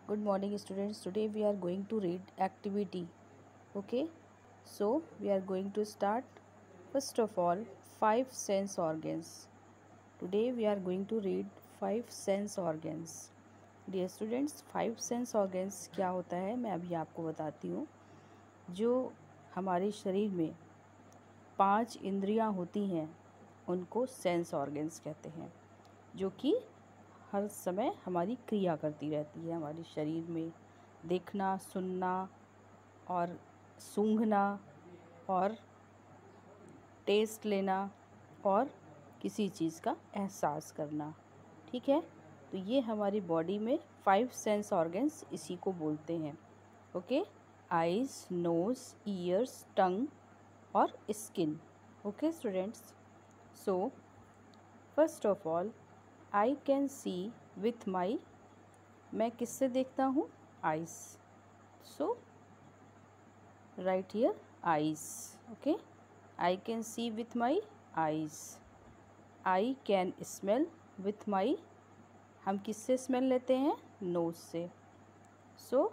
Good morning students. Today we are going to read activity. Okay. So we are going to start first of all 5 sense organs. Today we are going to read 5 sense organs. Dear students, 5 sense organs क्या होता है मैं अभी आपको बताती हूँ। जो हमारे शरीर में 5 इंद्रियाँ होती हैं उनको सेंस ऑर्गन्स कहते हैं, जो कि हर समय हमारी क्रिया करती रहती है हमारे शरीर में। देखना, सुनना और सूंघना और टेस्ट लेना और किसी चीज़ का एहसास करना। ठीक है, तो ये हमारी बॉडी में 5 सेंस ऑर्गन्स इसी को बोलते हैं। Okay, eyes, nose, ears, tongue और skin. Okay students, so first of all I can see with my, मैं किससे देखता हूँ? Eyes. So right here eyes. Okay, I can see with my eyes. I can smell with my, हम किससे smell लेते हैं? Nose से। So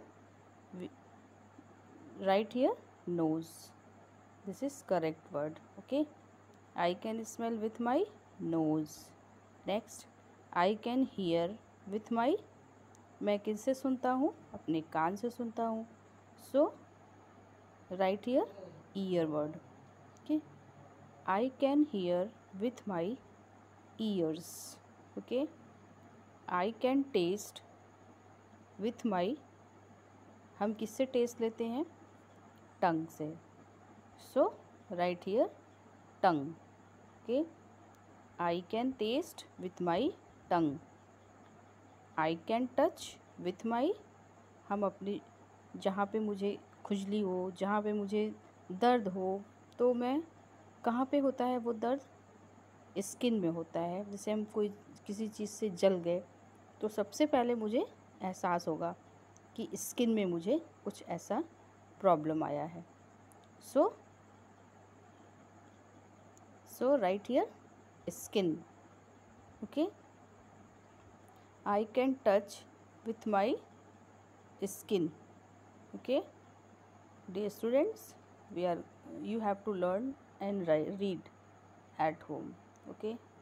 right here nose, this is correct word. Okay, I can smell with my nose. Next, I can hear with my, मैं किससे सुनता हूँ? अपने कान से सुनता हूँ। So right here ear word. Okay, I can hear with my ears. Okay, I can taste with my, हम किससे टेस्ट लेते हैं? टंग से। So right here tongue. Okay, I can taste with my tongue. I can touch with my, हम अपनी जहाँ पे मुझे खुजली हो, जहाँ पे मुझे दर्द हो, तो मैं कहाँ पे होता है वो दर्द? स्किन में होता है। जैसे हम कोई किसी चीज़ से जल गए तो सबसे पहले मुझे एहसास होगा कि स्किन में मुझे कुछ ऐसा प्रॉब्लम आया है। So right here skin. Okay, I can touch with my skin. Okay, dear students, you have to learn and read at home. Okay.